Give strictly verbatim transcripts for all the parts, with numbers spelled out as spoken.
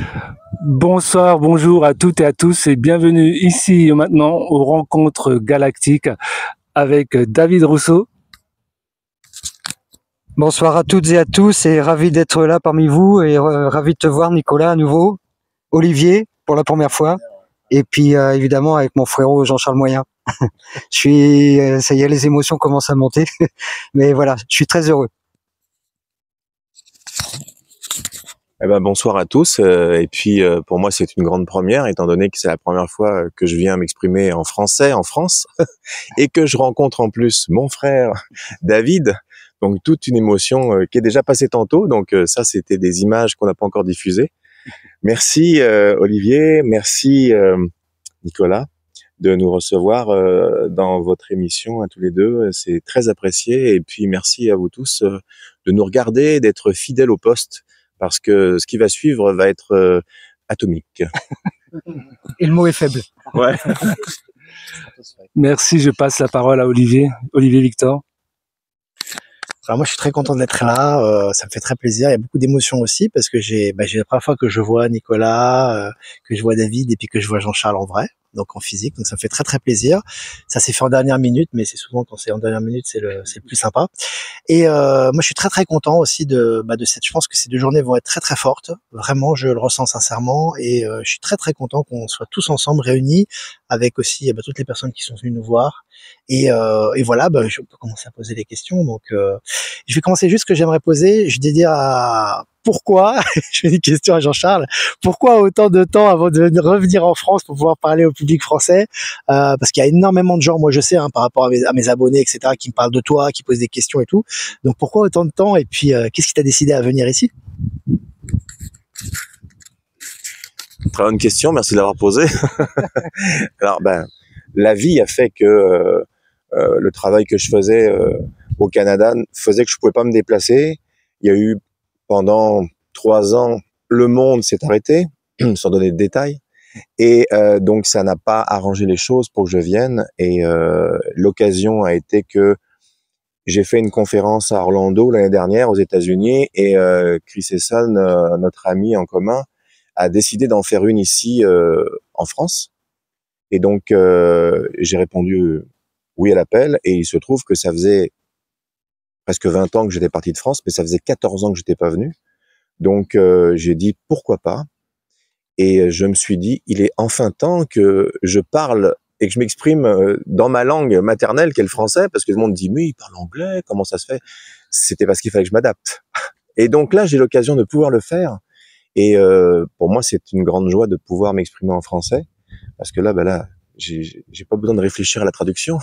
Bonsoir, bonjour à toutes et à tous et bienvenue ici maintenant aux rencontres galactiques avec David Rousseau. Bonsoir à toutes et à tous et ravi d'être là parmi vous et euh, ravi de te voir Nicolas à nouveau, Olivier pour la première fois et puis euh, évidemment avec mon frérot Jean-Charles Moyen. Je suis, euh, ça y est, les émotions commencent à monter, mais voilà, je suis très heureux. Eh ben, bonsoir à tous. Euh, et puis, euh, pour moi, c'est une grande première, étant donné que c'est la première fois que je viens m'exprimer en français en France et que je rencontre en plus mon frère David. Donc, toute une émotion euh, qui est déjà passée tantôt. Donc, euh, ça, c'était des images qu'on n'a pas encore diffusées. Merci, euh, Olivier. Merci, euh, Nicolas, de nous recevoir euh, dans votre émission à tous les deux. C'est très apprécié. Et puis, merci à vous tous euh, de nous regarder, d'être fidèles au poste, parce que ce qui va suivre va être euh, atomique. Et le mot est faible. Ouais. Merci, je passe la parole à Olivier, Olivier Victor. Alors moi, je suis très content d'être là. Euh, ça me fait très plaisir. Il y a beaucoup d'émotions aussi parce que j'ai, bah, j'ai la première fois que je vois Nicolas, euh, que je vois David et puis que je vois Jean-Charles en vrai, donc en physique. Donc ça me fait très très plaisir. Ça s'est fait en dernière minute, mais c'est souvent quand c'est en dernière minute, c'est le, c'est le plus sympa. Et euh, moi, je suis très très content aussi de, bah, de cette. Je pense que ces deux journées vont être très très fortes. Vraiment, je le ressens sincèrement et euh, je suis très très content qu'on soit tous ensemble réunis avec aussi bah, toutes les personnes qui sont venues nous voir. Et, euh, et voilà, bah, je peux commencer à poser des questions. Donc, euh, je vais commencer juste ce que j'aimerais poser. Je vais dire à pourquoi, je fais une question à Jean-Charles, pourquoi autant de temps avant de revenir en France pour pouvoir parler au public français, euh, parce qu'il y a énormément de gens, moi je sais, hein, par rapport à mes, à mes abonnés, et cetera, qui me parlent de toi, qui posent des questions et tout. Donc pourquoi autant de temps et puis euh, qu'est-ce qui t'a décidé à venir ici? Très bonne question, merci de l'avoir posée. Alors, ben, la vie a fait que euh, euh, le travail que je faisais euh, au Canada faisait que je pouvais pas me déplacer. Il y a eu pendant trois ans, le monde s'est arrêté, sans donner de détails. Et euh, donc, ça n'a pas arrangé les choses pour que je vienne. Et euh, l'occasion a été que j'ai fait une conférence à Orlando l'année dernière aux États-Unis et euh, Chris Esson, euh, notre ami en commun, a décidé d'en faire une ici euh, en France. Et donc, euh, j'ai répondu oui à l'appel et il se trouve que ça faisait presque vingt ans que j'étais parti de France, mais ça faisait quatorze ans que j'étais pas venu. Donc, euh, j'ai dit pourquoi pas. Et je me suis dit, il est enfin temps que je parle et que je m'exprime dans ma langue maternelle, qui est le français, parce que tout le monde dit, mais il parle anglais, comment ça se fait? C'était parce qu'il fallait que je m'adapte. Et donc là, j'ai l'occasion de pouvoir le faire. Et euh, pour moi, c'est une grande joie de pouvoir m'exprimer en français, parce que là, ben là, j'ai, j'ai pas besoin de réfléchir à la traduction.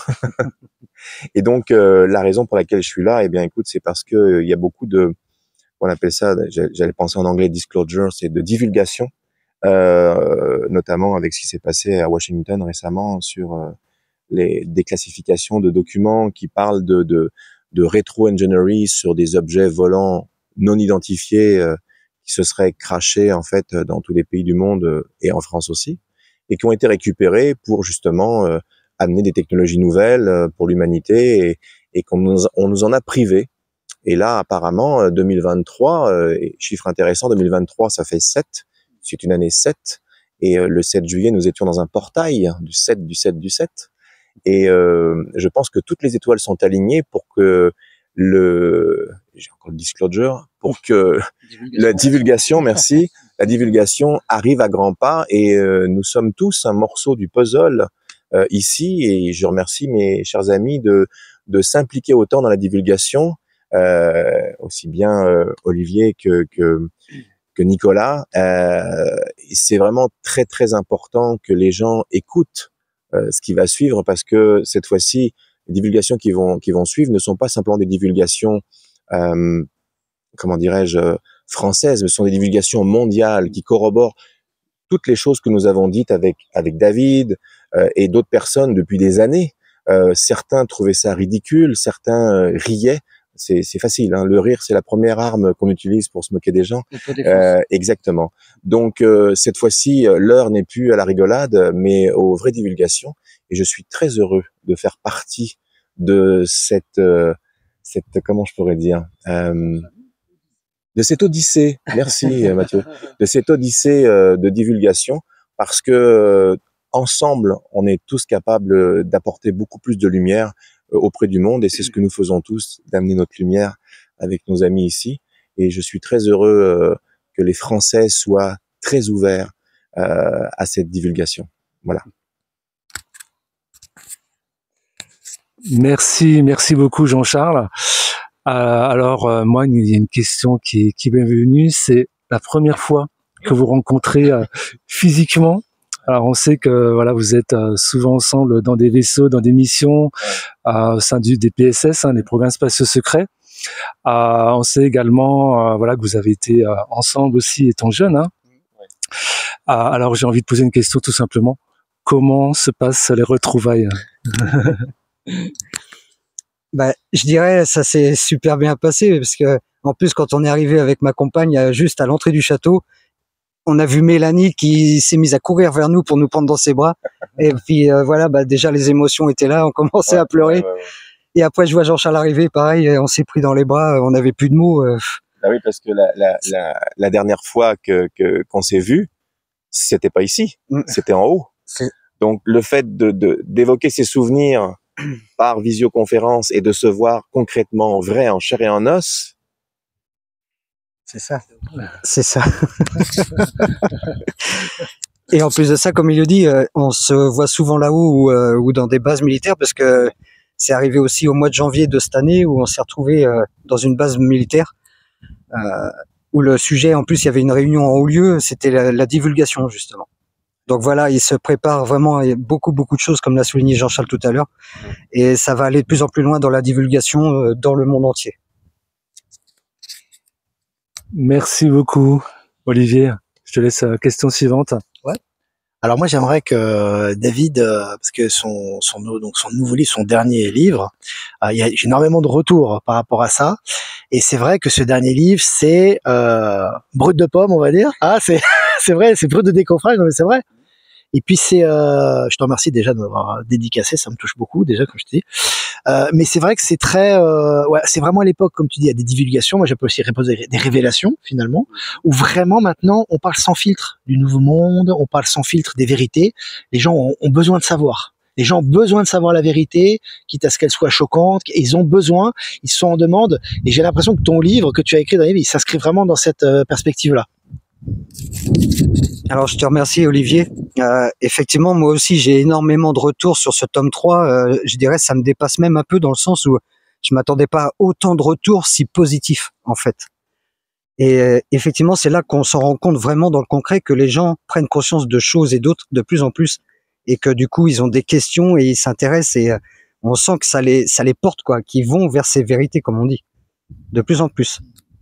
Et donc, euh, la raison pour laquelle je suis là, eh bien, écoute, c'est parce que euh, il y a beaucoup de, on appelle ça, j'allais penser en anglais disclosure, c'est de divulgation. Euh, notamment avec ce qui s'est passé à Washington récemment sur euh, les déclassifications de documents qui parlent de, de, de rétro-engineering sur des objets volants non identifiés euh, qui se seraient crashés en fait dans tous les pays du monde euh, et en France aussi, et qui ont été récupérés pour justement euh, amener des technologies nouvelles euh, pour l'humanité et, et qu'on nous, on nous en a privés. Et là, apparemment, deux mille vingt-trois, euh, chiffre intéressant, deux mille vingt-trois, ça fait sept. C'est une année sept, et euh, le sept juillet, nous étions dans un portail du sept, du sept, du sept, et euh, je pense que toutes les étoiles sont alignées pour que le, j'ai encore le disclosure, pour que la divulgation, merci, la divulgation arrive à grands pas, et euh, nous sommes tous un morceau du puzzle euh, ici, et je remercie mes chers amis de, de s'impliquer autant dans la divulgation, euh, aussi bien euh, Olivier que, que que Nicolas. Euh, c'est vraiment très très important que les gens écoutent euh, ce qui va suivre, parce que cette fois-ci, les divulgations qui vont qui vont suivre ne sont pas simplement des divulgations, euh, comment dirais-je, françaises, mais ce sont des divulgations mondiales qui corroborent toutes les choses que nous avons dites avec avec David euh, et d'autres personnes depuis des années. Euh, certains trouvaient ça ridicule, certains euh, riaient. C'est, c'est facile, hein. Le rire, c'est la première arme qu'on utilise pour se moquer des gens. Euh, exactement. Donc euh, cette fois-ci, l'heure n'est plus à la rigolade, mais aux vraies divulgations. Et je suis très heureux de faire partie de cette, euh, cette, comment je pourrais dire, euh, de cette odyssée, merci euh, Mathieu, de cette odyssée euh, de divulgation, parce que euh, ensemble, on est tous capables d'apporter beaucoup plus de lumière euh, auprès du monde, et c'est ce que nous faisons tous, d'amener notre lumière avec nos amis ici. Et je suis très heureux euh, que les Français soient très ouverts euh, à cette divulgation. Voilà. Merci, merci beaucoup Jean-Charles. Euh, alors euh, moi, il y a une question qui, qui m'est venue, c'est la première fois que vous rencontrez euh, physiquement. Alors on sait que voilà, vous êtes euh, souvent ensemble dans des vaisseaux, dans des missions euh, au sein du, des P S S, hein, les programmes spatiaux secrets. Euh, on sait également euh, voilà, que vous avez été euh, ensemble aussi étant jeune. Hein. Euh, alors j'ai envie de poser une question tout simplement. Comment se passent les retrouvailles? Bah, je dirais ça s'est super bien passé parce que en plus quand on est arrivé avec ma compagne juste à l'entrée du château, on a vu Mélanie qui s'est mise à courir vers nous pour nous prendre dans ses bras et puis euh, voilà, bah déjà les émotions étaient là, on commençait Ouais, à pleurer ouais, ouais, ouais. et après je vois Jean-Charles arriver, pareil, on s'est pris dans les bras, on n'avait plus de mots. Euh... Ah oui, parce que la, la, la, la dernière fois que que qu'on s'est vu, c'était pas ici, Mm. c'était en haut. Donc le fait de de d'évoquer ces souvenirs par visioconférence et de se voir concrètement en vrai, en chair et en os, c'est ça. C'est ça. Et en plus de ça, comme il le dit, euh, on se voit souvent là-haut ou, euh, ou dans des bases militaires parce que c'est arrivé aussi au mois de janvier de cette année où on s'est retrouvé euh, dans une base militaire euh, où le sujet, en plus, il y avait une réunion en haut lieu, c'était la, la divulgation justement. Donc voilà, il se prépare vraiment beaucoup, beaucoup de choses, comme l'a souligné Jean-Charles tout à l'heure. Et ça va aller de plus en plus loin dans la divulgation euh, dans le monde entier. Merci beaucoup, Olivier. Je te laisse la question suivante. Ouais. Alors moi, j'aimerais que David, euh, parce que son, son, donc son nouveau livre, son dernier livre, euh, il y a j'ai énormément de retours par rapport à ça. Et c'est vrai que ce dernier livre, c'est euh, brut de pomme, on va dire. Ah, c'est c'est vrai, c'est brut de décoffrage, non mais c'est vrai. Et puis c'est, euh, je te remercie déjà de m'avoir dédicacé, ça me touche beaucoup déjà, comme je te dis. Euh, mais c'est vrai que c'est très, euh, ouais, c'est vraiment à l'époque, comme tu dis, il y a des divulgations. Moi, j'appelle aussi des révélations finalement, où vraiment maintenant on parle sans filtre du nouveau monde, on parle sans filtre des vérités. Les gens ont, ont besoin de savoir. Les gens ont besoin de savoir la vérité, quitte à ce qu'elle soit choquante. Ils ont besoin, ils sont en demande. Et j'ai l'impression que ton livre que tu as écrit, David, il s'inscrit vraiment dans cette euh, perspective-là. Alors je te remercie Olivier. Euh, effectivement, moi aussi j'ai énormément de retours sur ce tome trois. Euh, je dirais ça me dépasse même un peu dans le sens où je m'attendais pas à autant de retours si positifs en fait. Et euh, effectivement, c'est là qu'on s'en rend compte vraiment dans le concret que les gens prennent conscience de choses et d'autres de plus en plus et que du coup ils ont des questions et ils s'intéressent et euh, on sent que ça les ça les porte quoi, qu'ils vont vers ces vérités comme on dit de plus en plus.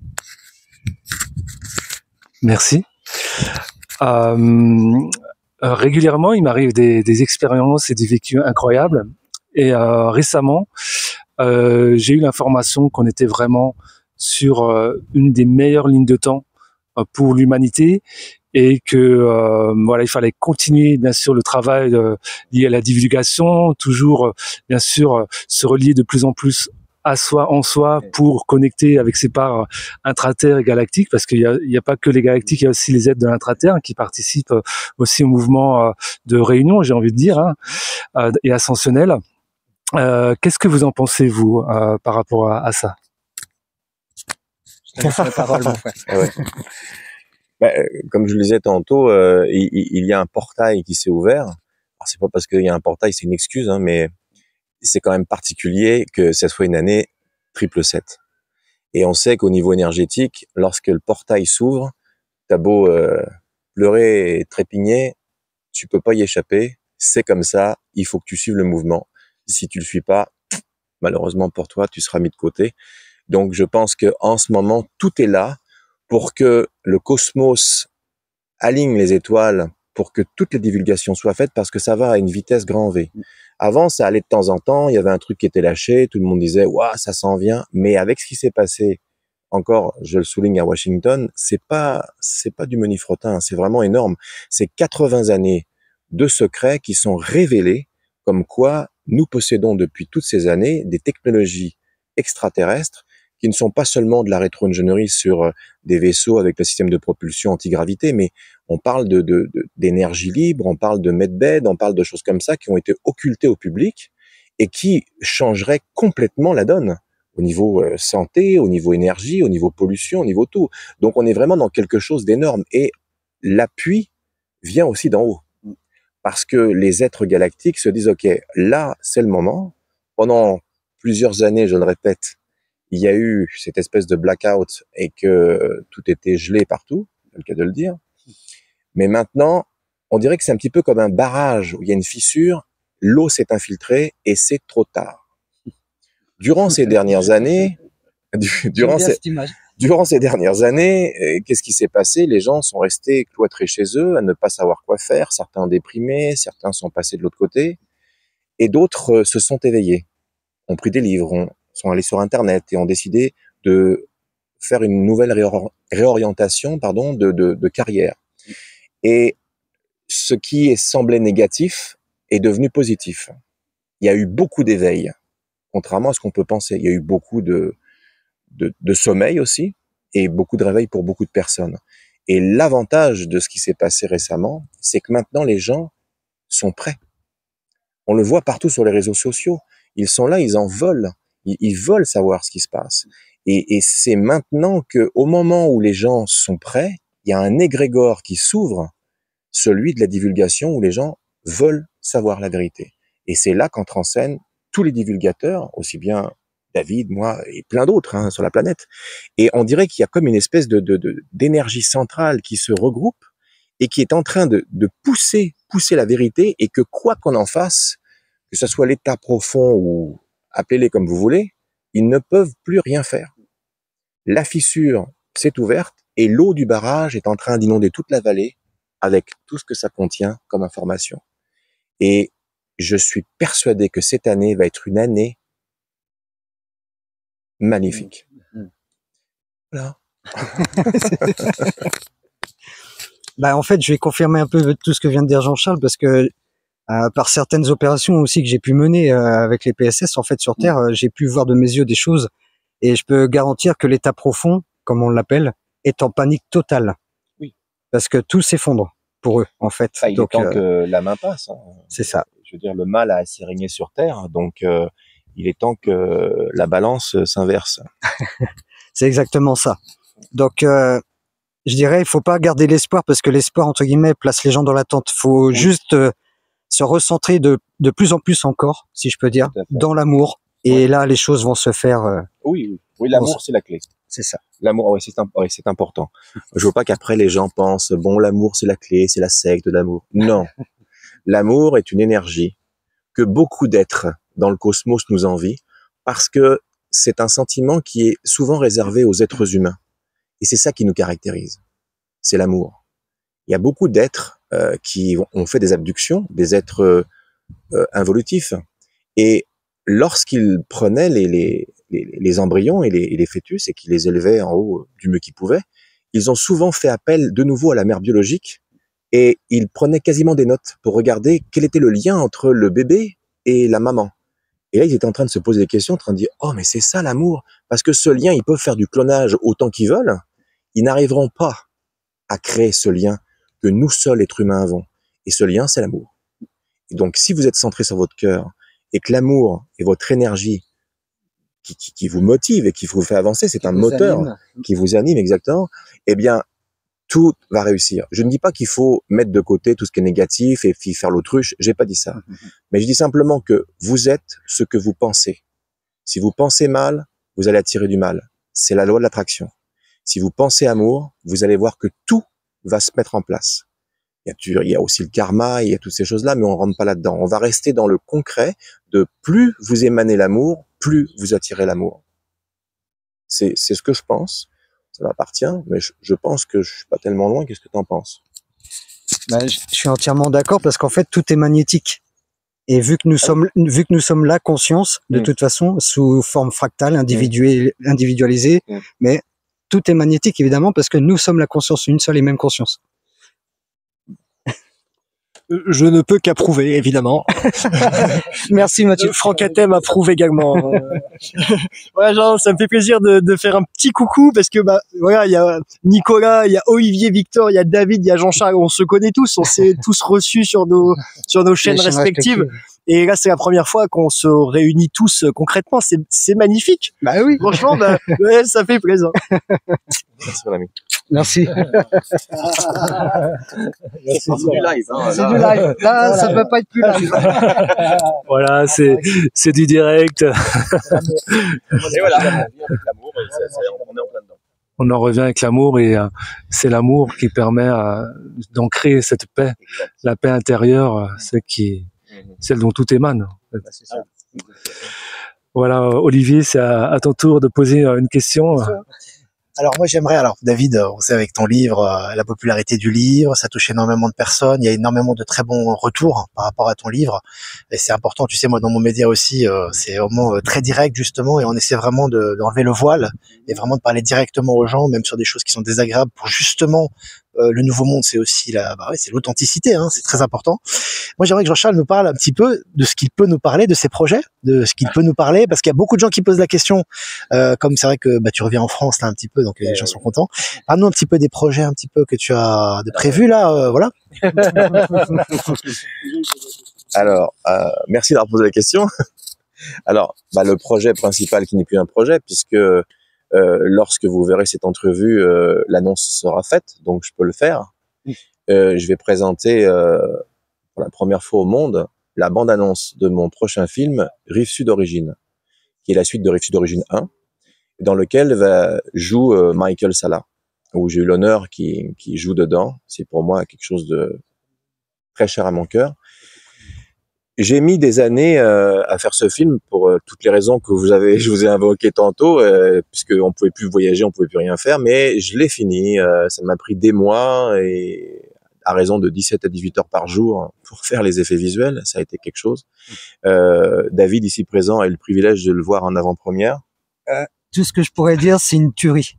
Merci. Euh, euh, régulièrement, il m'arrive des, des expériences et des vécus incroyables. Et euh, récemment, euh, j'ai eu l'information qu'on était vraiment sur euh, une des meilleures lignes de temps euh, pour l'humanité et que euh, voilà, il fallait continuer bien sûr le travail euh, lié à la divulgation, toujours euh, bien sûr euh, se relier de plus en plus à soi, en soi, pour connecter avec ses parts intraterres et galactiques, parce qu'il y a, il y a pas que les galactiques, il y a aussi les êtres de l'intraterre qui participent aussi au mouvement de réunion, j'ai envie de dire, hein, et ascensionnel. Euh, qu'est-ce que vous en pensez, vous, euh, par rapport à, à ça? Je te laisse la parole, mon frère. Ouais. Ben, comme je le disais tantôt, euh, il, il y a un portail qui s'est ouvert. Alors, c'est pas parce qu'il y a un portail, c'est une excuse, hein, mais c'est quand même particulier que ça soit une année triple sept. Et on sait qu'au niveau énergétique, lorsque le portail s'ouvre, t'as beau euh, pleurer et trépigner, tu peux pas y échapper. C'est comme ça, il faut que tu suives le mouvement. Si tu le suis pas, malheureusement pour toi, tu seras mis de côté. Donc je pense que en ce moment, tout est là pour que le cosmos aligne les étoiles, pour que toutes les divulgations soient faites, parce que ça va à une vitesse grand V. Avant, ça allait de temps en temps, il y avait un truc qui était lâché, tout le monde disait « Waouh, ça s'en vient », mais avec ce qui s'est passé, encore, je le souligne à Washington, c'est pas c'est pas du menu-frottin, c'est vraiment énorme. C'est quatre-vingts années de secrets qui sont révélés, comme quoi nous possédons depuis toutes ces années des technologies extraterrestres qui ne sont pas seulement de la rétro-ingénierie sur euh, des vaisseaux avec le système de propulsion antigravité, mais on parle de, de, de, d'énergie libre, on parle de medbed, on parle de choses comme ça qui ont été occultées au public et qui changeraient complètement la donne au niveau euh, santé, au niveau énergie, au niveau pollution, au niveau tout. Donc on est vraiment dans quelque chose d'énorme et l'appui vient aussi d'en haut. Parce que les êtres galactiques se disent, OK, là, c'est le moment. Pendant plusieurs années, je le répète, il y a eu cette espèce de blackout et que tout était gelé partout, c'est le cas de le dire. Mais maintenant, on dirait que c'est un petit peu comme un barrage où il y a une fissure, l'eau s'est infiltrée et c'est trop tard. Durant ces dernières années, durant ces, durant ces dernières années, qu'est-ce qui s'est passé? Les gens sont restés cloîtrés chez eux, à ne pas savoir quoi faire. Certains déprimés, certains sont passés de l'autre côté, et d'autres se sont éveillés, ont pris des livres, ont, sont allés sur Internet et ont décidé de faire une nouvelle réor- réorientation, pardon, de, de, de carrière. Et ce qui semblait négatif est devenu positif. Il y a eu beaucoup d'éveil, contrairement à ce qu'on peut penser. Il y a eu beaucoup de De, de sommeil aussi, et beaucoup de réveil pour beaucoup de personnes. Et l'avantage de ce qui s'est passé récemment, c'est que maintenant les gens sont prêts. On le voit partout sur les réseaux sociaux. Ils sont là, ils en veulent. Ils, ils veulent savoir ce qui se passe. Et, et c'est maintenant que, au moment où les gens sont prêts, il y a un égrégore qui s'ouvre, celui de la divulgation, où les gens veulent savoir la vérité. Et c'est là qu'entrent en scène tous les divulgateurs, aussi bien David, moi et plein d'autres hein, sur la planète. Et on dirait qu'il y a comme une espèce de, de, de d'énergie centrale qui se regroupe et qui est en train de, de pousser, pousser la vérité, et que quoi qu'on en fasse, que ce soit l'état profond ou appelez-les comme vous voulez, ils ne peuvent plus rien faire. La fissure s'est ouverte et l'eau du barrage est en train d'inonder toute la vallée avec tout ce que ça contient comme information. Et je suis persuadé que cette année va être une année magnifique. Voilà. Bah, en fait, je vais confirmer un peu tout ce que vient de dire Jean-Charles, parce que euh, par certaines opérations aussi que j'ai pu mener euh, avec les P S S, en fait, sur Terre, euh, j'ai pu voir de mes yeux des choses, et je peux garantir que l'état profond, comme on l'appelle, est en panique totale. Oui. Parce que tout s'effondre pour eux, en fait. Ah, il donc, est temps euh, que la main passe. Hein. C'est ça. Je veux dire, le mal a assez régné sur Terre, donc euh, il est temps que la balance s'inverse. C'est exactement ça. Donc, euh, je dirais, il faut pas garder l'espoir, parce que l'espoir, entre guillemets, place les gens dans l'attente. Il faut oui. juste euh, se recentrer de, de plus en plus encore, si je peux dire, dans l'amour. Et ouais. là, les choses vont se faire... Euh, oui, oui, oui, l'amour, c'est la clé. C'est ça. L'amour, oui, c'est oui, c'est important. Je veux pas qu'après, les gens pensent, bon, l'amour, c'est la clé, c'est la secte de l'amour. Non. L'amour est une énergie que beaucoup d'êtres dans le cosmos nous envient, parce que c'est un sentiment qui est souvent réservé aux êtres humains. Et c'est ça qui nous caractérise. C'est l'amour. Il y a beaucoup d'êtres euh, qui ont fait des abductions, des êtres euh, involutifs. Et lorsqu'ils prenaient les, les, les, les embryons et les, et les fœtus et qu'ils les élevaient en haut du mieux qu'ils pouvaient, ils ont souvent fait appel de nouveau à la mère biologique, et ils prenaient quasiment des notes pour regarder quel était le lien entre le bébé et la maman. Et là, ils étaient en train de se poser des questions, en train de dire « Oh, mais c'est ça l'amour !» Parce que ce lien, ils peuvent faire du clonage autant qu'ils veulent, ils n'arriveront pas à créer ce lien que nous seuls, êtres humains, avons. Et ce lien, c'est l'amour. Et donc, si vous êtes centré sur votre cœur, et que l'amour est votre énergie qui, qui, qui vous motive et qui vous fait avancer, c'est un moteur anime. qui vous anime exactement, eh bien, tout va réussir. Je ne dis pas qu'il faut mettre de côté tout ce qui est négatif et puis faire l'autruche, j'ai pas dit ça. Mmh. Mais je dis simplement que vous êtes ce que vous pensez. Si vous pensez mal, vous allez attirer du mal. C'est la loi de l'attraction. Si vous pensez amour, vous allez voir que tout va se mettre en place. Il y a, il y a aussi le karma, il y a toutes ces choses-là, mais on rentre pas là-dedans. On va rester dans le concret de plus vous émanez l'amour, plus vous attirez l'amour. C'est, c'est ce que je pense. Ça m'appartient, mais je, je pense que je suis pas tellement loin. Qu'est-ce que tu en penses? Ben, je suis entièrement d'accord, parce qu'en fait, tout est magnétique. Et vu que nous ah sommes, oui. vu que nous sommes la conscience, de mmh. toute façon, sous forme fractale, individuée, mmh. individualisée, mmh. mais tout est magnétique, évidemment, parce que nous sommes la conscience, une seule et même conscience. Je ne peux qu'approuver, évidemment. Merci Mathieu. Franck Athème approuve également. Voilà, genre, ça me fait plaisir de, de faire un petit coucou parce que bah voilà, il y a Nicolas, il y a Olivier, Victor, il y a David, il y a Jean-Charles. On se connaît tous, on s'est tous reçus sur nos sur nos chaînes respectives. Et là, c'est la première fois qu'on se réunit tous euh, concrètement. C'est c'est magnifique. Bah oui. Franchement, bah, ouais, ça fait plaisir. Merci mon ami. Merci. C'est du live. Hein, C'est du live. Là, ça peut pas être plus live. Voilà, c'est c'est du direct. Et voilà. Avec l'amour, c'est- c'est- on est en plein dedans. On en revient avec l'amour et euh, c'est l'amour qui permet euh, d'ancrer cette paix, la paix intérieure, euh, celle qui, celle dont tout émane. Bah, c'est ça. Voilà, euh, Olivier, c'est à, à ton tour de poser euh, une question. Alors moi j'aimerais, alors David, euh, on sait avec ton livre, euh, la popularité du livre, ça touche énormément de personnes, il y a énormément de très bons retours par rapport à ton livre, et c'est important, tu sais, moi dans mon média aussi, euh, c'est vraiment euh, très direct justement, et on essaie vraiment de- d'enlever le voile, et vraiment de parler directement aux gens, même sur des choses qui sont désagréables, pour justement, euh, le nouveau monde, c'est aussi la, bah ouais, c'est l'authenticité, hein, c'est très important. Moi j'aimerais que Jean-Charles nous parle un petit peu de ce qu'il peut nous parler, de ses projets, de ce qu'il peut nous parler, parce qu'il y a beaucoup de gens qui posent la question, euh, comme c'est vrai que bah, tu reviens en France là un petit peu, donc les gens sont contents. Parle-nous un petit peu des projets un petit peu que tu as de prévus là, euh, voilà. Alors, euh, merci d'avoir posé la question. Alors, bah, le projet principal qui n'est plus un projet, puisque euh, lorsque vous verrez cette entrevue, euh, l'annonce sera faite, donc je peux le faire. Euh, je vais présenter euh, pour la première fois au monde la bande-annonce de mon prochain film, Rive Sud Origine, qui est la suite de Rive Sud Origine un, dans lequel va, joue euh, Michael Sala, où j'ai eu l'honneur qu'il qui joue dedans. C'est pour moi quelque chose de très cher à mon cœur. J'ai mis des années euh, à faire ce film pour euh, toutes les raisons que vous avez, je vous ai invoquées tantôt, euh, puisque on pouvait plus voyager, on pouvait plus rien faire, mais je l'ai fini. Euh, ça m'a pris des mois et à raison de dix-sept à dix-huit heures par jour pour faire les effets visuels. Ça a été quelque chose. Euh, David, ici présent, a eu le privilège de le voir en avant-première. Euh, tout ce que je pourrais dire, c'est une tuerie.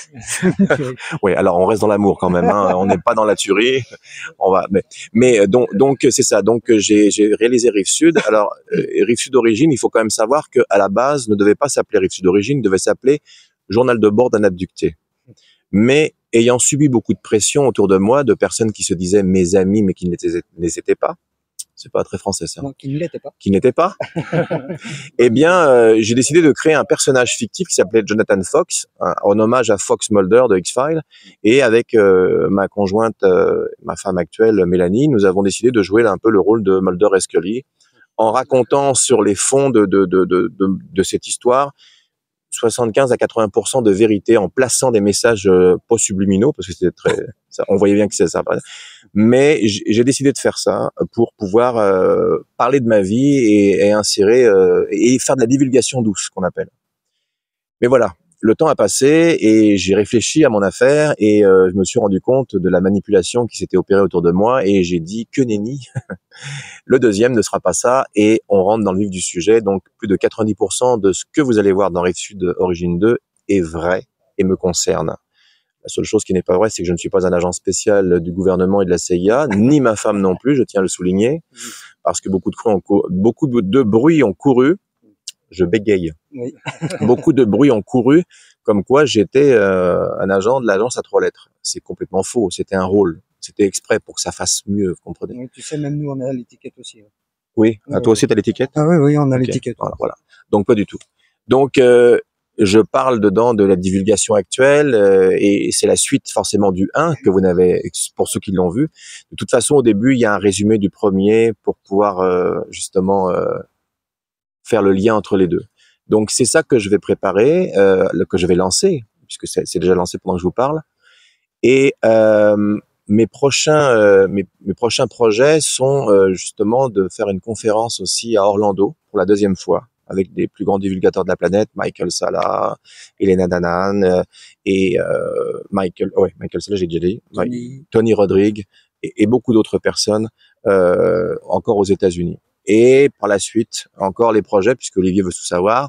Oui, alors on reste dans l'amour quand même. Hein. On n'est pas dans la tuerie. On va, mais, mais donc, donc c'est ça. Donc j'ai, j'ai réalisé Rive Sud. Alors euh, Rive Sud Origine, il faut quand même savoir que à la base ne devait pas s'appeler Rive Sud Origine, devait s'appeler Journal de bord d'un abducté. Mais ayant subi beaucoup de pression autour de moi, de personnes qui se disaient mes amis, mais qui ne les étaient pas. C'est pas très français ça. Non, qui ne l'était pas. Qui n'était pas. Eh bien, euh, j'ai décidé de créer un personnage fictif qui s'appelait Jonathan Fox, un, en hommage à Fox Mulder de X-Files. Et avec euh, ma conjointe, euh, ma femme actuelle, Mélanie, nous avons décidé de jouer un peu le rôle de Mulder et Scully, en racontant sur les fonds de, de, de, de, de, de cette histoire soixante-quinze à quatre-vingts pour cent de vérité, en plaçant des messages euh, pas subliminaux, parce que c'était très, ça, on voyait bien que c'est ça. Mais j'ai décidé de faire ça pour pouvoir euh, parler de ma vie et, et insérer euh, et faire de la divulgation douce, qu'on appelle. Mais voilà, le temps a passé et j'ai réfléchi à mon affaire et euh, je me suis rendu compte de la manipulation qui s'était opérée autour de moi et j'ai dit que nenni. Le deuxième ne sera pas ça et on rentre dans le vif du sujet. Donc plus de quatre-vingt-dix pour cent de ce que vous allez voir dans Rive Sud Origine deux est vrai et me concerne. La seule chose qui n'est pas vraie, c'est que je ne suis pas un agent spécial du gouvernement et de la C I A, ni ma femme non plus, je tiens à le souligner, parce que beaucoup de, ont couru, beaucoup de bruits ont couru, je bégaye, oui. Beaucoup de bruits ont couru, comme quoi j'étais euh, un agent de l'agence à trois lettres. C'est complètement faux, c'était un rôle, c'était exprès pour que ça fasse mieux, vous comprenez. Oui, tu sais, même nous, on a l'étiquette aussi. Ouais. Oui, ah, toi aussi tu as l'étiquette? Ah oui, oui, on a okay. l'étiquette. Voilà, voilà, donc pas du tout. Donc, euh, je parle dedans de la divulgation actuelle euh, et c'est la suite forcément du un que vous n'avez, pour ceux qui l'ont vu. De toute façon, au début, il y a un résumé du premier pour pouvoir euh, justement euh, faire le lien entre les deux. Donc, c'est ça que je vais préparer, euh, que je vais lancer, puisque c'est déjà lancé pendant que je vous parle. Et euh, mes prochains, euh, mes, mes prochains projets sont euh, justement de faire une conférence aussi à Orlando pour la deuxième fois, avec des plus grands divulgateurs de la planète, Michael Sala, Elena Danaan, euh, et euh, Michael, ouais, Michael Sala, j'ai déjà dit, Tony, Tony Rodrigue, et, et beaucoup d'autres personnes, euh, encore aux États-Unis. Et par la suite, encore les projets, puisque Olivier veut tout savoir,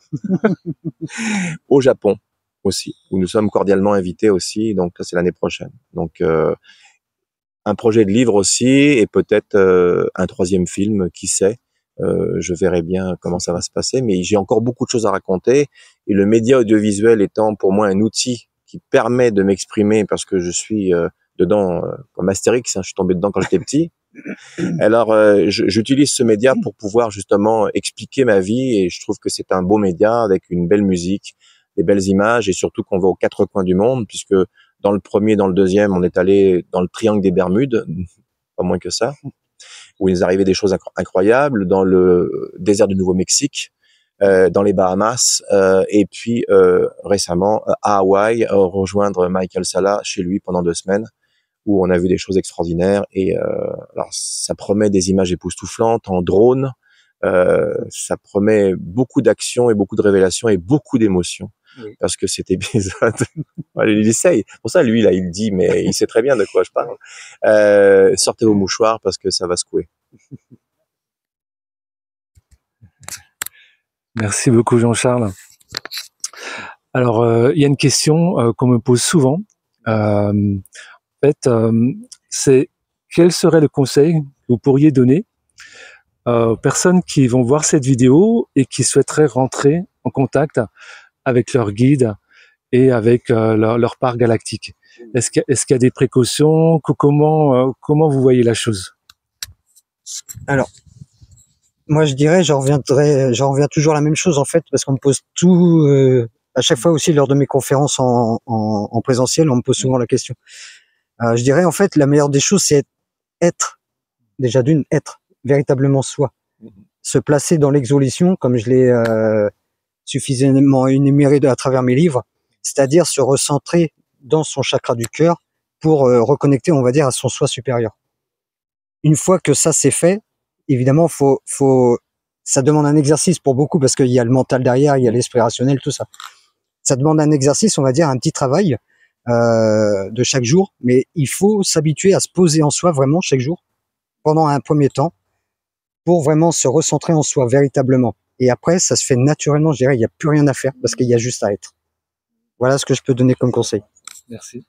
au Japon aussi, où nous sommes cordialement invités aussi, donc là c'est l'année prochaine. Donc, euh, un projet de livre aussi, et peut-être euh, un troisième film, qui sait. Euh, je verrai bien comment ça va se passer, mais j'ai encore beaucoup de choses à raconter, et le média audiovisuel étant pour moi un outil qui permet de m'exprimer, parce que je suis euh, dedans euh, comme Astérix, hein, je suis tombé dedans quand j'étais petit. Alors euh, j'utilise ce média pour pouvoir justement expliquer ma vie, et je trouve que c'est un beau média avec une belle musique, des belles images, et surtout qu'on va aux quatre coins du monde, puisque dans le premier, dans le deuxième, on est allé dans le triangle des Bermudes, pas moins que ça, où il nous arrivait des choses incroyables, dans le désert du Nouveau-Mexique, euh, dans les Bahamas, euh, et puis euh, récemment à Hawaï, euh, rejoindre Michael Salla chez lui pendant deux semaines, où on a vu des choses extraordinaires. Et euh, alors ça promet des images époustouflantes en drone, euh, ça promet beaucoup d'action et beaucoup de révélations et beaucoup d'émotions. Oui. Parce que cet épisode, il essaye. Pour ça, lui, là, il dit, mais il sait très bien de quoi je parle. Euh, sortez vos mouchoirs parce que ça va secouer. Merci beaucoup, Jean-Charles. Alors, euh, il y a une question euh, qu'on me pose souvent. Euh, en fait, euh, c'est quel serait le conseil que vous pourriez donner euh, aux personnes qui vont voir cette vidéo et qui souhaiteraient rentrer en contact avec leur guide et avec euh, leur, leur part galactique. Est-ce qu'il y a, est-ce qu'il y a des précautions? Comment, euh, comment vous voyez la chose? Alors, moi je dirais, j'en reviendrai, j'en reviens toujours à la même chose en fait, parce qu'on me pose tout, euh, à chaque fois aussi lors de mes conférences en, en, en présentiel, on me pose souvent la question. Euh, je dirais en fait, la meilleure des choses, c'est être, être déjà d'une, être véritablement soi. Se placer dans l'exolition, comme je l'ai euh, suffisamment énuméré à travers mes livres, c'est-à-dire se recentrer dans son chakra du cœur pour euh, reconnecter, on va dire, à son soi supérieur. Une fois que ça c'est fait, évidemment, faut, faut, ça demande un exercice pour beaucoup parce qu'il y a le mental derrière, il y a l'esprit rationnel, tout ça. Ça demande un exercice, on va dire, un petit travail euh, de chaque jour, mais il faut s'habituer à se poser en soi vraiment chaque jour, pendant un premier temps, pour vraiment se recentrer en soi véritablement. Et après, ça se fait naturellement, je dirais, il n'y a plus rien à faire parce qu'il y a juste à être. Voilà ce que je peux donner comme conseil. Merci.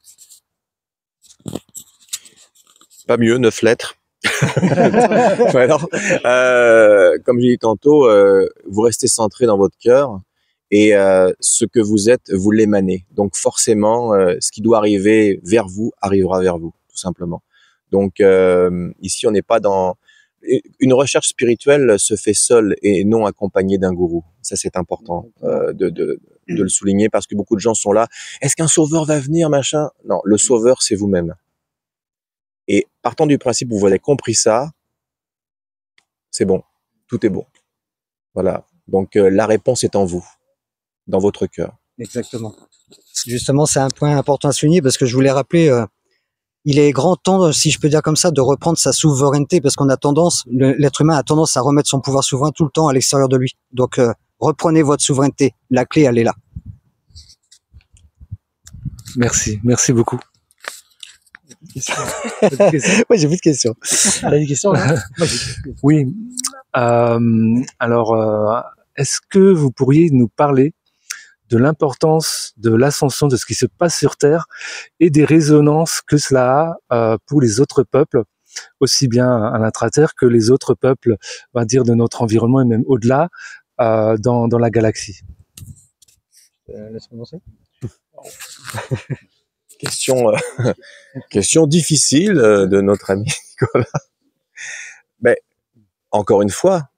Pas mieux, neuf lettres. Alors, euh, comme j'ai dit tantôt, euh, vous restez centré dans votre cœur et euh, ce que vous êtes, vous l'émanez. Donc forcément, euh, ce qui doit arriver vers vous arrivera vers vous, tout simplement. Donc euh, ici, on n'est pas dans... Une recherche spirituelle se fait seule et non accompagnée d'un gourou. Ça, c'est important euh, de, de, de le souligner parce que beaucoup de gens sont là. Est-ce qu'un sauveur va venir, machin? Non, le sauveur, c'est vous-même. Et partant du principe où vous avez compris ça, c'est bon, tout est bon. Voilà. Donc euh, la réponse est en vous, dans votre cœur. Exactement. Justement, c'est un point important à souligner parce que je voulais rappeler, euh, il est grand temps, si je peux dire comme ça, de reprendre sa souveraineté parce qu'on a tendance, l'être humain a tendance à remettre son pouvoir souverain tout le temps à l'extérieur de lui. Donc euh, reprenez votre souveraineté. La clé, elle est là. Merci, merci beaucoup. Ouais, j'ai plus de questions. Ah, t'as des questions là? Oui. Euh, alors, euh, est-ce que vous pourriez nous parler de l'importance de l'ascension, de ce qui se passe sur Terre et des résonances que cela a euh, pour les autres peuples, aussi bien à l'intra-terre que les autres peuples, on va dire, de notre environnement et même au-delà, euh, dans, dans la galaxie? Euh, Laisse-moi commencer. Question, euh, question difficile euh, de notre ami Nicolas. Mais encore une fois,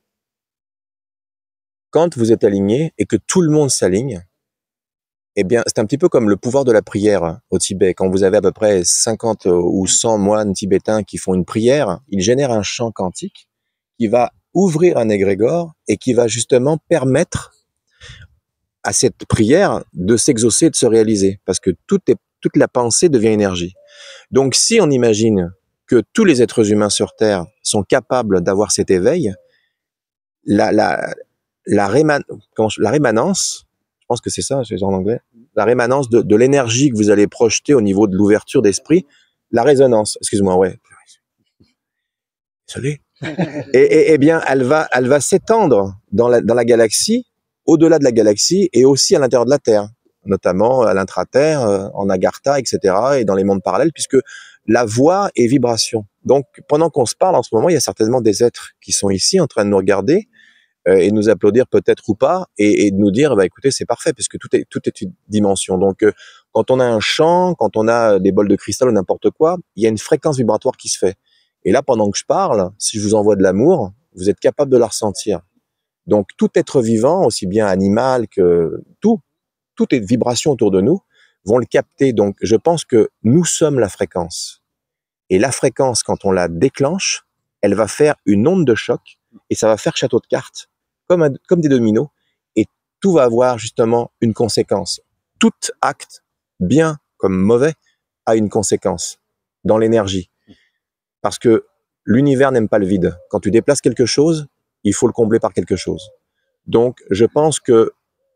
quand vous êtes aligné et que tout le monde s'aligne, eh bien, c'est un petit peu comme le pouvoir de la prière au Tibet. Quand vous avez à peu près cinquante ou cent moines tibétains qui font une prière, ils génèrent un champ quantique qui va ouvrir un égrégore et qui va justement permettre à cette prière de s'exaucer, de se réaliser. Parce que tout est, toute la pensée devient énergie. Donc, si on imagine que tous les êtres humains sur Terre sont capables d'avoir cet éveil, la, la, la, réman, comment, la rémanence, je pense que c'est ça, c'est en anglais, la rémanence de, de l'énergie que vous allez projeter au niveau de l'ouverture d'esprit, la résonance, excuse-moi, ouais. Désolé. Et, et, et bien, elle va, elle va s'étendre dans la, dans la galaxie, au-delà de la galaxie et aussi à l'intérieur de la Terre, notamment à l'intra-terre, en Agartha, et cetera, et dans les mondes parallèles, puisque la voix est vibration. Donc, pendant qu'on se parle en ce moment, il y a certainement des êtres qui sont ici en train de nous regarder euh, et nous applaudir peut-être ou pas, et, et de nous dire, bah écoutez, c'est parfait, parce que tout est tout est une dimension. Donc, euh, quand on a un chant, quand on a des bols de cristal ou n'importe quoi, il y a une fréquence vibratoire qui se fait. Et là, pendant que je parle, si je vous envoie de l'amour, vous êtes capable de la ressentir. Donc, tout être vivant, aussi bien animal que tout, tout est vibration autour de nous, vont le capter. Donc, je pense que nous sommes la fréquence. Et la fréquence, quand on la déclenche, elle va faire une onde de choc et ça va faire château de cartes, comme, un, comme des dominos. Et tout va avoir justement une conséquence. Tout acte, bien comme mauvais, a une conséquence dans l'énergie. Parce que l'univers n'aime pas le vide. Quand tu déplaces quelque chose, il faut le combler par quelque chose. Donc, je pense que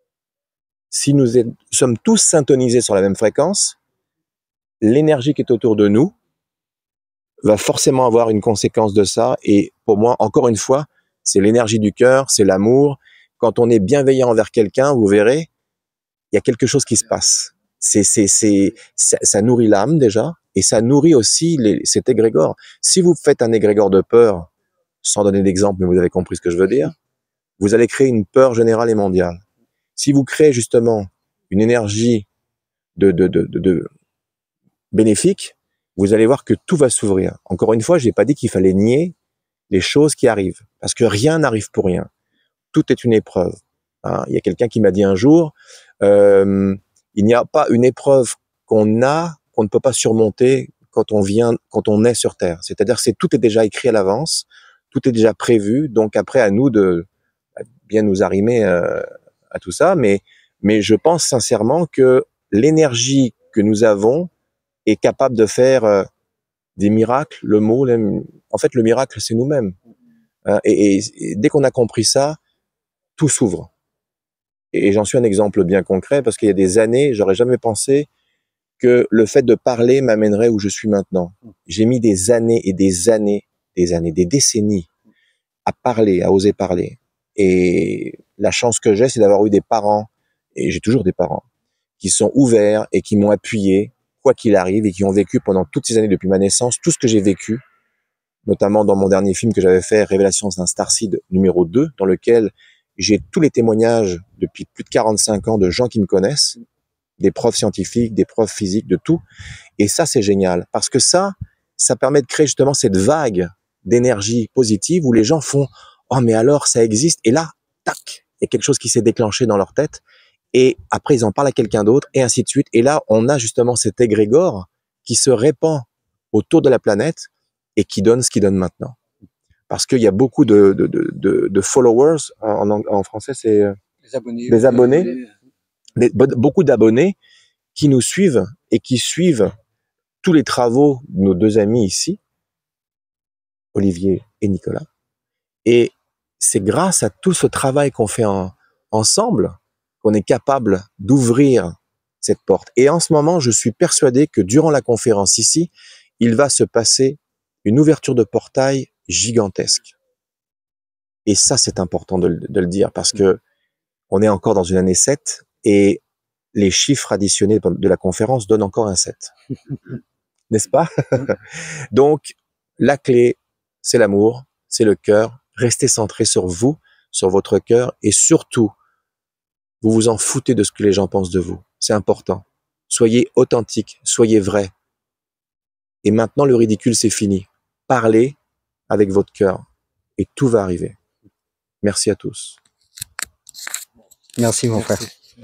si nous est, sommes tous syntonisés sur la même fréquence, l'énergie qui est autour de nous va forcément avoir une conséquence de ça. Et pour moi, encore une fois, c'est l'énergie du cœur, c'est l'amour. Quand on est bienveillant envers quelqu'un, vous verrez, il y a quelque chose qui se passe. C'est, c'est, c'est, ça, ça nourrit l'âme déjà, et ça nourrit aussi les, cet égrégore. Si vous faites un égrégore de peur, sans donner d'exemple, mais vous avez compris ce que je veux dire, vous allez créer une peur générale et mondiale. Si vous créez justement une énergie de, de, de, de, de bénéfique, vous allez voir que tout va s'ouvrir. Encore une fois, je n'ai pas dit qu'il fallait nier les choses qui arrivent, parce que rien n'arrive pour rien. Tout est une épreuve. Hein, il y a quelqu'un qui m'a dit un jour, euh, il n'y a pas une épreuve qu'on a qu'on ne peut pas surmonter quand on vient, quand on est sur Terre. C'est-à-dire que c'est, tout est déjà écrit à l'avance, tout est déjà prévu. Donc après, à nous de bien nous arrimer euh, à tout ça. Mais, mais je pense sincèrement que l'énergie que nous avons est capable de faire euh, des miracles. Le mot, en fait, le miracle, c'est nous-mêmes. Hein, et, et, et dès qu'on a compris ça, tout s'ouvre. Et j'en suis un exemple bien concret, parce qu'il y a des années, j'aurais jamais pensé que le fait de parler m'amènerait où je suis maintenant. J'ai mis des années et des années, des années, des décennies à parler, à oser parler. Et la chance que j'ai, c'est d'avoir eu des parents, et j'ai toujours des parents, qui sont ouverts et qui m'ont appuyé, quoi qu'il arrive, et qui ont vécu pendant toutes ces années depuis ma naissance, tout ce que j'ai vécu, notamment dans mon dernier film que j'avais fait, Révélations d'un Starseed numéro deux, dans lequel j'ai tous les témoignages depuis plus de quarante-cinq ans de gens qui me connaissent, des preuves scientifiques, des preuves physiques, de tout. Et ça, c'est génial. Parce que ça, ça permet de créer justement cette vague d'énergie positive où les gens font « Oh, mais alors, ça existe ?» Et là, tac, il y a quelque chose qui s'est déclenché dans leur tête. Et après, ils en parlent à quelqu'un d'autre, et ainsi de suite. Et là, on a justement cet égrégore qui se répand autour de la planète et qui donne ce qu'il donne maintenant. Parce qu'il y a beaucoup de, de, de, de, de followers, en, en, en français, c'est Les abonnés. des abonnés, des, beaucoup d'abonnés qui nous suivent et qui suivent tous les travaux de nos deux amis ici, Olivier et Nicolas. Et c'est grâce à tout ce travail qu'on fait en, ensemble qu'on est capable d'ouvrir cette porte. Et en ce moment, je suis persuadé que durant la conférence ici, il va se passer une ouverture de portail gigantesque. Et ça, c'est important de, de le dire, parce que on est encore dans une année sept et les chiffres additionnés de la conférence donnent encore un sept. N'est-ce pas? Donc, la clé, c'est l'amour, c'est le cœur. Restez centré sur vous, sur votre cœur, et surtout, vous vous en foutez de ce que les gens pensent de vous. C'est important. Soyez authentique, soyez vrai. Et maintenant, le ridicule, c'est fini. Parlez avec votre cœur et tout va arriver. Merci à tous. Merci, mon frère.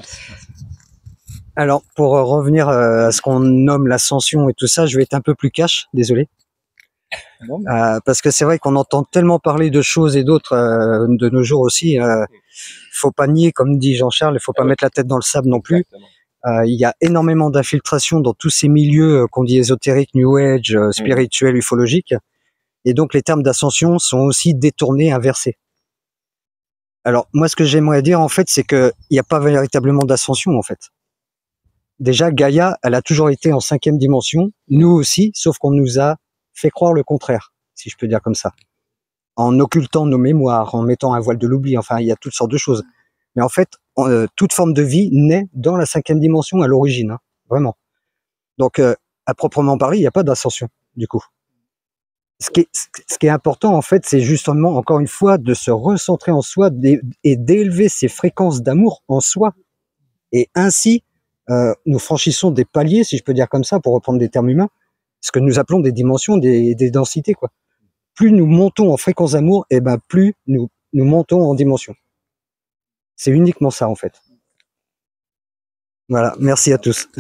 Alors, pour revenir à ce qu'on nomme l'ascension et tout ça, je vais être un peu plus cash, désolé. Bon, mais... euh, parce que c'est vrai qu'on entend tellement parler de choses et d'autres euh, de nos jours aussi. Euh, faut pas nier, comme dit Jean-Charles, il faut pas ah ouais. mettre la tête dans le sable non plus. Euh, il y a énormément d'infiltration dans tous ces milieux qu'on dit ésotériques, New Age, euh, spirituels, mmh. ufologiques. Et donc, les termes d'ascension sont aussi détournés, inversés. Alors, moi, ce que j'aimerais dire, en fait, c'est qu'il n'y a pas véritablement d'ascension, en fait. Déjà, Gaïa, elle a toujours été en cinquième dimension, nous aussi, sauf qu'on nous a fait croire le contraire, si je peux dire comme ça. En occultant nos mémoires, en mettant un voile de l'oubli, enfin, il y a toutes sortes de choses. Mais en fait, on, euh, toute forme de vie naît dans la cinquième dimension à l'origine, hein, vraiment. Donc, euh, à proprement parler, il n'y a pas d'ascension. du coup. Ce qui est, ce qui est important, en fait, c'est justement, encore une fois, de se recentrer en soi et d'élever ses fréquences d'amour en soi. Et ainsi, euh, nous franchissons des paliers, si je peux dire comme ça, pour reprendre des termes humains, ce que nous appelons des dimensions, des, des densités, quoi. Plus nous montons en fréquence d'amour, et ben plus nous, nous montons en dimension. C'est uniquement ça, en fait. Voilà, merci à tous.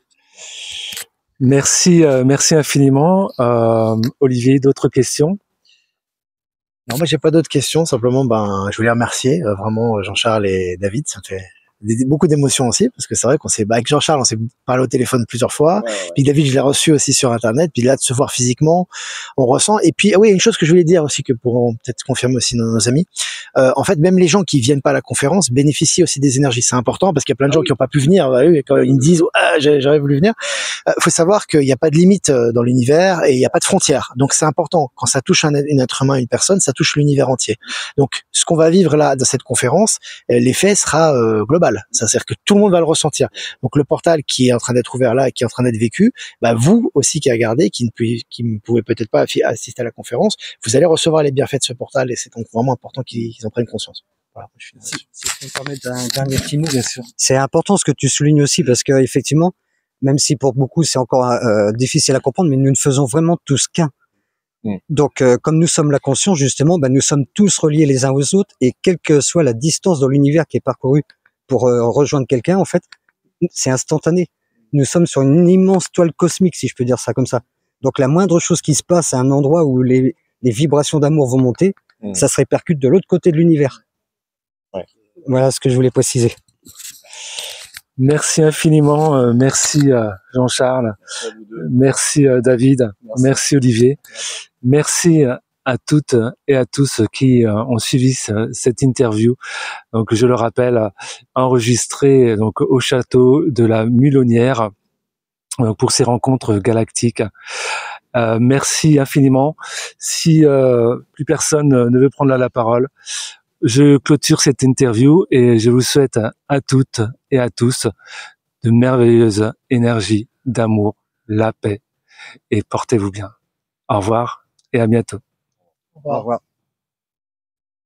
Merci, euh, merci infiniment. Euh, Olivier, d'autres questions? Non, moi j'ai pas d'autres questions. Simplement, ben, je voulais remercier euh, vraiment Jean-Charles et David. Ça me fait des, beaucoup d'émotions aussi, parce que c'est vrai qu'on s'est, bah, avec Jean-Charles, on s'est parlé au téléphone plusieurs fois. Ouais, ouais. Puis David, je l'ai reçu aussi sur Internet. Puis là, de se voir physiquement, on ressent. Et puis, ah oui, une chose que je voulais dire aussi, que pourront peut-être confirmer aussi nos, nos amis. Euh, en fait, même les gens qui viennent pas à la conférence bénéficient aussi des énergies. C'est important parce qu'il y a plein de gens qui n'ont pas pu venir. Bah, oui, quand ils me disent, ah, j'aurais voulu venir. Euh, faut savoir qu'il n'y a pas de limite dans l'univers et il n'y a pas de frontières. Donc, c'est important. Quand ça touche un, un être humain, une personne, ça touche l'univers entier. Donc, ce qu'on va vivre là dans cette conférence, l'effet sera euh, global. Ça veut dire que tout le monde va le ressentir. Donc le portal qui est en train d'être ouvert là et qui est en train d'être vécu, bah vous aussi qui regardez, qui ne pouvez, qui ne pouvez peut-être pas assister à la conférence, vous allez recevoir les bienfaits de ce portal et c'est donc vraiment important qu'ils qu'ils en prennent conscience. Voilà, je suis si, si je peux me permettre d'un dernier petit mot, bien sûr. C'est important ce que tu soulignes aussi parce que effectivement, même si pour beaucoup c'est encore euh, difficile à comprendre, mais nous ne faisons vraiment tous qu'un. Mmh. Donc, euh, comme nous sommes la conscience, justement, bah, nous sommes tous reliés les uns aux autres et quelle que soit la distance dans l'univers qui est parcourue pour euh, rejoindre quelqu'un, en fait, c'est instantané. Nous sommes sur une immense toile cosmique, si je peux dire ça comme ça. Donc, la moindre chose qui se passe à un endroit où les, les vibrations d'amour vont monter, mmh. ça se répercute de l'autre côté de l'univers. Ouais. Voilà ce que je voulais préciser. Merci infiniment. Euh, merci euh, Jean-Charles. Merci euh, David. Merci, merci Olivier. Merci. merci à toutes et à tous qui euh, ont suivi ce, cette interview. Donc, je le rappelle, enregistrée donc au château de la Mulonnière euh, pour ces rencontres galactiques. Euh, merci infiniment. Si euh, plus personne ne veut prendre la, la parole, je clôture cette interview et je vous souhaite à toutes et à tous de merveilleuses énergies d'amour, la paix et portez-vous bien. Au revoir et à bientôt. Au revoir. Au revoir.